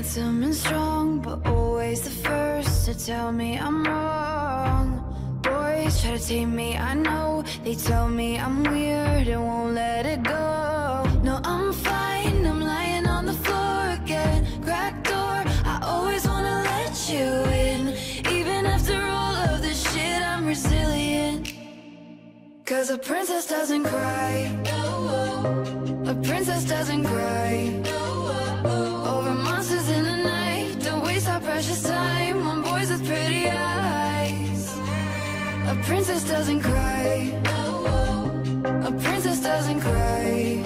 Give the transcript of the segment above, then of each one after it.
handsome and strong, but always the first to tell me I'm wrong. Boys try to tame me, I know. They tell me I'm weird and won't let it go. No, I'm fine, I'm lying on the floor again. Cracked door, I always wanna let you in. Even after all of this shit, I'm resilient. Cause a princess doesn't cry. A princess doesn't cry. Over monsters in the night. Don't waste our precious time on boys with pretty eyes. A princess doesn't cry. A princess doesn't cry.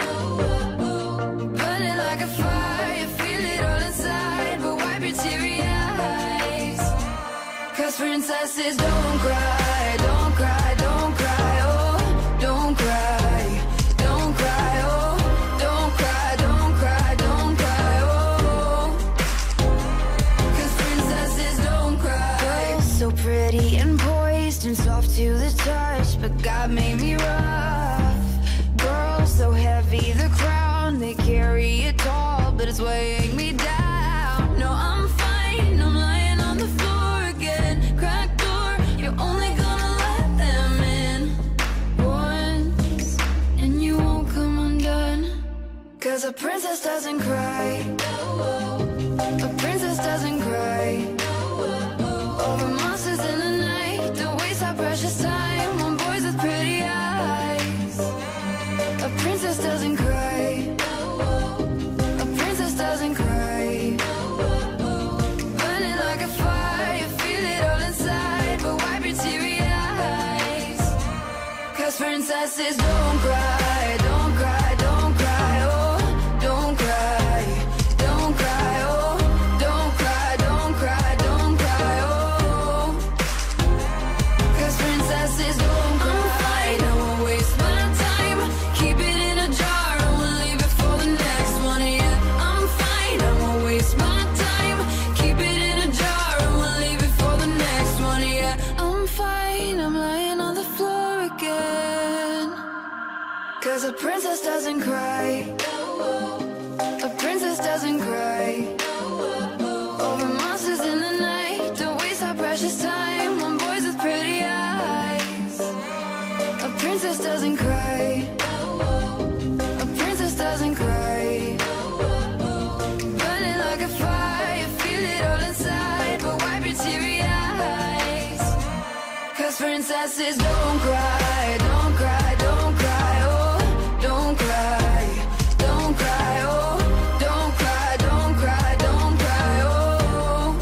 Burning like a fire, feel it all inside, but wipe your teary eyes. Cause princesses don't cry, don't cry, don't cry, oh, don't cry, don't cry, oh, don't cry, don't cry, don't cry, oh. Cause princesses don't cry. Girls so pretty and poised and soft to the touch, but God made me rough. Girls so heavy, the crown they carry it tall, but it's weighing me down. No, I'm fine, I'm lying on the floor again. Cracked door, you're only gonna let them in once, and you won't come undone. Cause a princess doesn't cry. A princess doesn't cry. Over monsters in the night. Don't waste our precious time on boys with pretty eyes. A princess doesn't cry. A princess doesn't cry. Burning like a fire, feel it all inside, but wipe your teary eyes. Cause princesses don't cry, don't cry, don't cry, oh, don't cry, don't cry, oh, don't cry, don't cry, don't cry, oh. Cause princesses don't cry. I won't waste my time, keep it in a jar, I won't leave it for the next one, yeah. I'm fine, I won't waste my time, keep it in a jar, I won't leave it for the next one, yeah. I'm fine, I'm lying on the floor again. Cause a princess doesn't cry. A princess doesn't cry. Over monsters in the night. Don't waste our precious time on boys with pretty eyes. A princess doesn't cry. A princess doesn't cry. Burning like a fire, feel it all inside, but wipe your teary eyes. Cause princesses don't cry, don't cry, don't cry, oh, don't cry, don't cry, oh, don't cry, don't cry, don't cry, oh.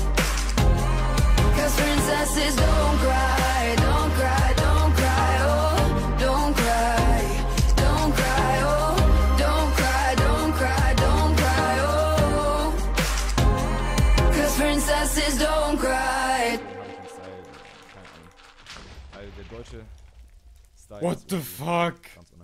Cause princesses don't cry, don't cry, don't cry, oh, don't cry, don't cry, oh, don't cry, don't cry, don't cry, oh. Cause princesses don't cry. Der deutsche Style What ist the irgendwie fuck? ganz